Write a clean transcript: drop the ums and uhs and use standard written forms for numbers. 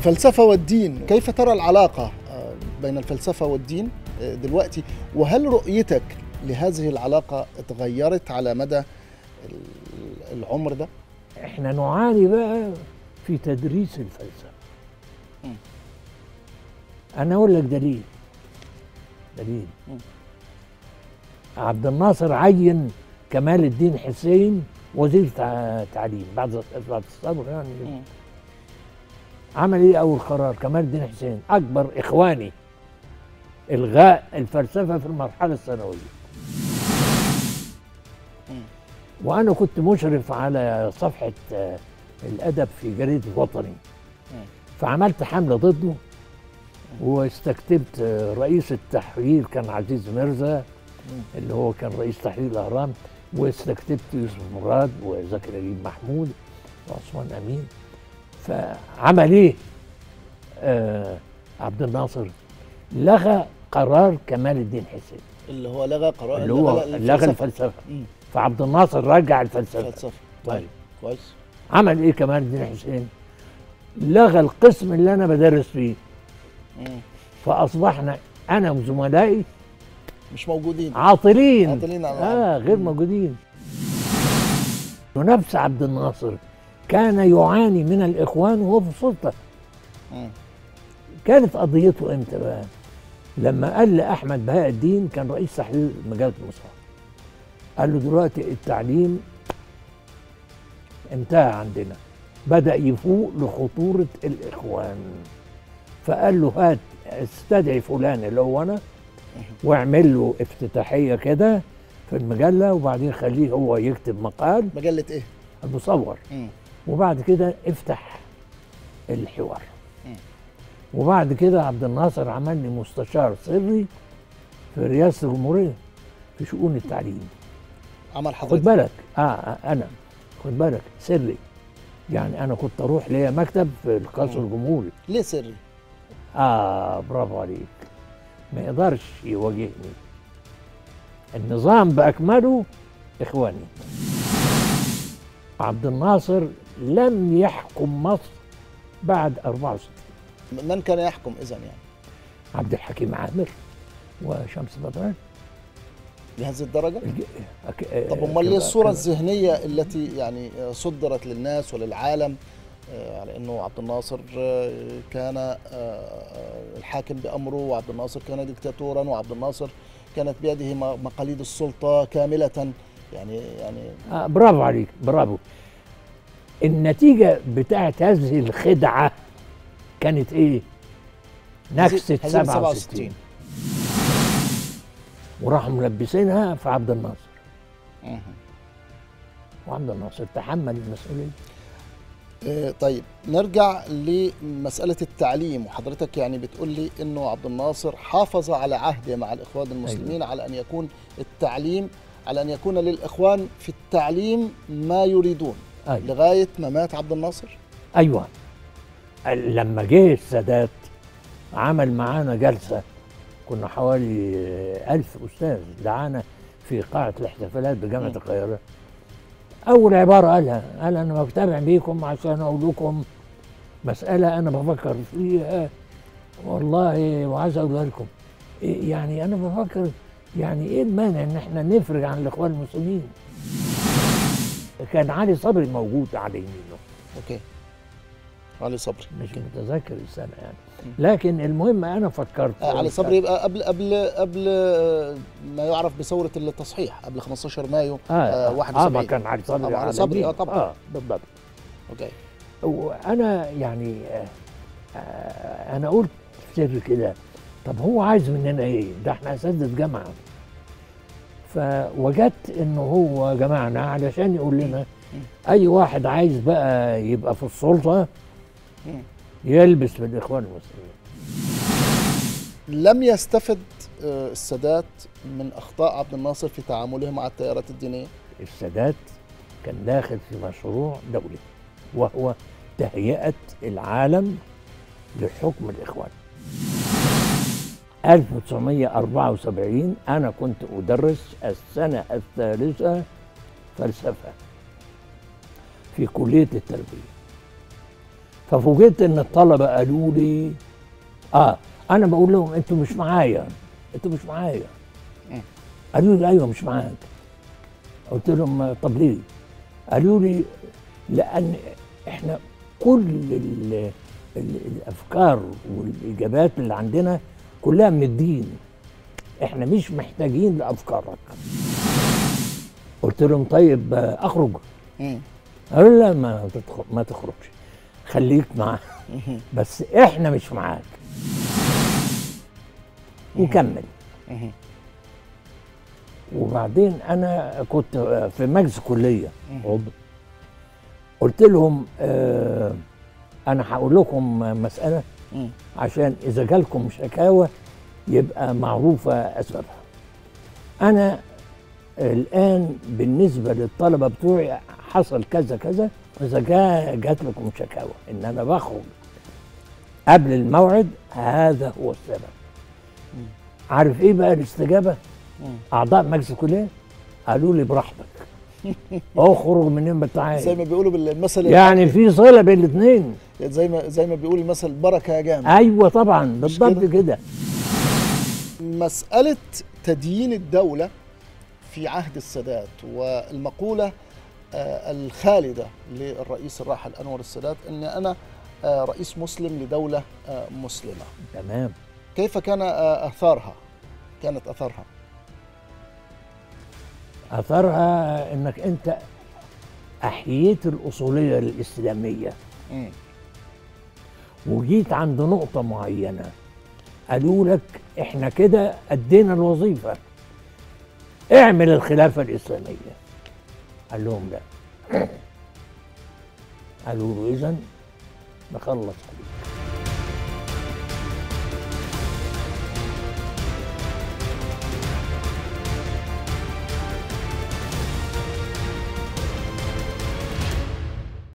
الفلسفة والدين، كيف ترى العلاقة بين الفلسفة والدين دلوقتي؟ وهل رؤيتك لهذه العلاقة اتغيرت على مدى العمر ده؟ احنا نعاني بقى في تدريس الفلسفة. انا اقول لك دليل. عبد الناصر عين كمال الدين حسين وزير تعليم بعد الثورة يعني. عمل ايه اول قرار؟ كمال الدين حسين اكبر اخواني الغاء الفلسفة في المرحلة الثانوية. وانا كنت مشرف على صفحة الادب في جريدة الوطني، فعملت حملة ضده واستكتبت رئيس التحرير كان عزيز مرزا اللي هو كان رئيس تحرير الاهرام، واستكتبت يوسف مراد وزكي نجيب محمود وعثمان امين. فعمل ايه عبد الناصر؟ لغى قرار كمال الدين حسين اللي هو لغى قرار اللي هو لغى الفلسفة. فعبد الناصر رجع الفلسفة. طيب كويس. عمل ايه كمال الدين حسين؟ لغى القسم اللي انا بدرس فيه. فاصبحنا انا وزملائي مش موجودين، عاطلين على غير موجودين. ونفس عبد الناصر كان يعاني من الاخوان وهو في السلطه. كانت قضيته امتى بقى؟ لما قال لاحمد بهاء الدين كان رئيس تحرير مجله المصحف، قال له دلوقتي التعليم انتهى عندنا، بدأ يفوق لخطورة الإخوان. فقال له هات استدعي فلان اللي هو أنا واعمل له افتتاحية كده في المجلة، وبعدين خليه هو يكتب مقال. مجلة إيه؟ المصور. وبعد كده افتح الحوار. وبعد كده عبد الناصر عمل لي مستشار سري في رئاسة الجمهورية في شؤون التعليم. عمل حضرتك؟ خد بالك أنا خد بالك سري، يعني أنا كنت أروح ليا مكتب في القصر الجمهوري. ليه سري؟ برافو عليك. ما يقدرش يواجهني، النظام بأكمله إخواني. عبد الناصر لم يحكم مصر بعد 64. من كان يحكم إذن يعني؟ عبد الحكيم عامر وشمس بدران. بهذه الدرجة؟ طب امال ليه الصورة الذهنية التي يعني صدرت للناس وللعالم على انه عبد الناصر كان الحاكم بأمره، وعبد الناصر كان ديكتاتورا، وعبد الناصر كانت بيده مقاليد السلطة كاملة يعني برافو عليك، برافو. النتيجة بتاعت هذه الخدعة كانت ايه؟ نكسة 67. وراحوا ملبسينها في عبد الناصر. وعبد الناصر تحمل المسؤولية. طيب نرجع لمسألة التعليم، وحضرتك يعني بتقول لي انه عبد الناصر حافظ على عهده مع الإخوان المسلمين. أيوة. على ان يكون التعليم، على ان يكون للإخوان في التعليم ما يريدون. أيوة. لغاية ما مات عبد الناصر. ايوه، لما جه السادات عمل معانا جلسة، كنا حوالي 1000 أستاذ دعانا في قاعة الاحتفالات بجامعة القاهرة. أول عبارة قال أنا بتابع بيكم عشان أقول لكم مسألة أنا بفكر فيها والله وعايز أقولها لكم. يعني أنا بفكر يعني إيه المانع إن إحنا نفرج عن الإخوان المسلمين؟ كان علي صبري موجود على يمينه. أوكي. علي صبري مش متذكر السنة يعني، لكن المهم أنا فكرت علي صبري يبقى قبل ما يعرف بثورة التصحيح، قبل 15 مايو 71. ما كان علي صبري. علي صبري طبعا. بالضبط. اوكي. وانا يعني انا قلت في سر كده، طب هو عايز مننا ايه؟ ده احنا اساتذة جامعة. فوجدت انه هو جمعنا علشان يقول لنا اي واحد عايز بقى يبقى في السلطة يلبس في الإخوان المسلمين. لم يستفد السادات من أخطاء عبد الناصر في تعامله مع التيارات الدينية؟ السادات كان داخل في مشروع دولي، وهو تهيئة العالم لحكم الإخوان. 1974 أنا كنت أدرس السنة الثالثة فلسفة في كلية التربية. ففوجئت ان الطلبه قالوا لي انا بقول لهم انتوا مش معايا، انتوا مش معايا. قالوا لي ايوه مش معاك. قلت لهم طب ليه؟ قالوا لي لان احنا كل الافكار والاجابات اللي عندنا كلها من الدين، احنا مش محتاجين لافكارك. قلت لهم طيب اخرج؟ قالوا لا ما تخرجش، خليك معانا بس احنا مش معاك وكمل. وبعدين انا كنت في مجلس كليه عضو، قلت لهم انا هقول لكم مساله عشان اذا جالكم شكاوى يبقى معروفه اسبابها. انا الان بالنسبه للطلبه بتوعي حصل كذا كذا، اذا جات لكم شكاوى ان انا بخرج قبل الموعد هذا هو السبب. عارف ايه بقى الاستجابه؟ اعضاء مجلس الكليه قالوا لي براحتك اخرج من يوم التعاين. زي ما بيقولوا بالمثل يعني في صله بين الاثنين، زي ما بيقول المثل بركه يا جامع. ايوه طبعا بالضبط كده. مساله تديين الدوله في عهد السادات والمقوله الخالده للرئيس الراحل انور السادات ان انا رئيس مسلم لدوله مسلمه. تمام. كيف كان اثارها؟ اثرها انك انت احييت الاصوليه الاسلاميه وجيت عند نقطه معينه قالوا لك احنا كده ادينا الوظيفه، اعمل الخلافه الاسلاميه. قال لهم لا. قالوا له اذا نخلص عليك.